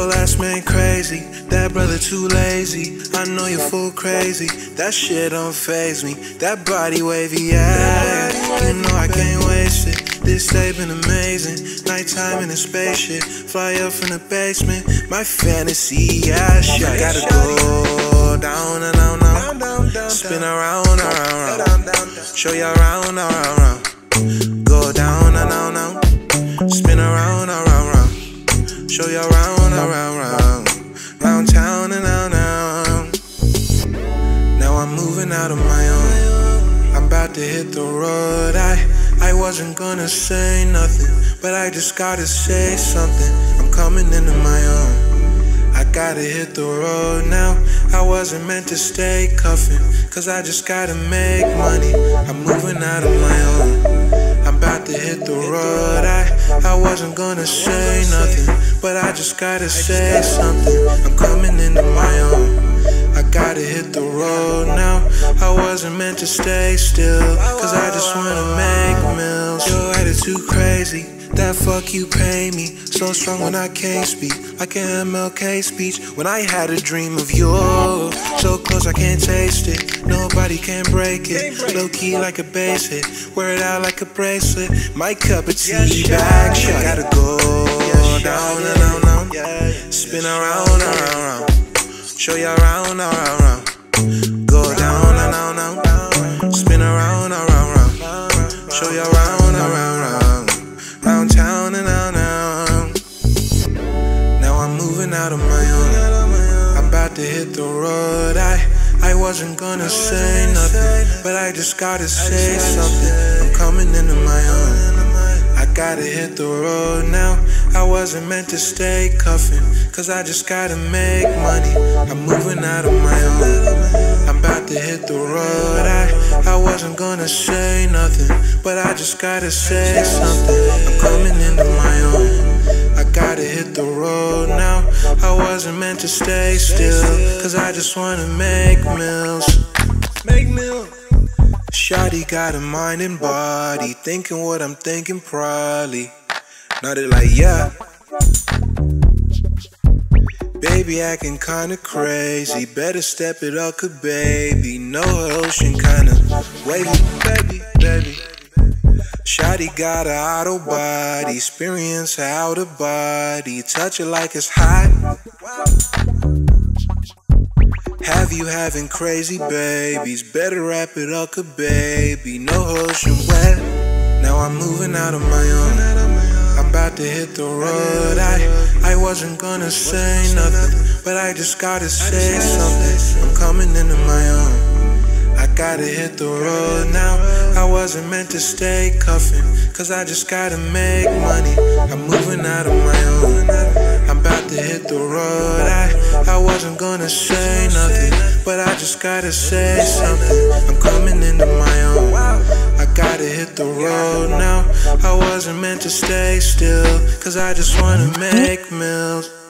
Your last man crazy, that brother too lazy. I know you're full crazy, that shit don't faze me. That body wavy ass, you know I can't waste it. This day been amazing, nighttime in a spaceship. Fly up from the basement, my fantasy, yeah, shit. I gotta go down and down, down. Spin around, show you around, go down and down, spin around, show you around, round town and down. Now I'm moving out of my own, I'm about to hit the road. I wasn't gonna say nothing, but I just gotta say something. I'm coming into my own, I gotta hit the road now. I wasn't meant to stay cuffing, cause I just gotta make money. I'm moving out of my own, I'm about to hit the road. I wasn't gonna say nothing, but I just gotta say something. I'm coming into my own, I gotta hit the road now. I wasn't meant to stay still, cause I just wanna make meals. Your attitude crazy, that fuck you pay me. So strong when I can't speak, like an MLK speech. When I had a dream of you, so close I can't taste it. Nobody can break it, low key like a bass hit. Wear it out like a bracelet, my cup of tea bag. I gotta go down and down, spin around, show you around, go down and down, spin around, show you around, round town and down. Now I'm moving out of my own, I'm about to hit the road. I wasn't gonna say nothing, but I just gotta say something. I'm coming into my own, I gotta hit the road now. I wasn't meant to stay cuffing, cause I just gotta make money. I'm moving out of my own, I'm about to hit the road. I wasn't gonna say nothing, but I just gotta say something. I'm coming into my own, I gotta hit the road now. I wasn't meant to stay still, cause I just wanna make meals. Make meals. Shawty got a mind and body, thinking what I'm thinking probably. Now they like, yeah. Baby acting kinda crazy, better step it up, cause baby, no ocean kinda wavy, baby. Shawty got a auto body, experience out of body, touch it like it's hot. Have you having crazy babies, better wrap it up, cause baby, no ocean wet. Now I'm moving out of my own, I'm about to hit the road. I wasn't gonna say nothing, but I just gotta say something. I'm coming into my own, I gotta hit the road now. I wasn't meant to stay cuffing, cause I just gotta make money. I'm moving out of my own, I'm about to hit the road. I wasn't gonna say nothing, but I just gotta say something. I'm coming into my own, I gotta hit the road now. I wasn't meant to stay still, cause I just wanna make meals.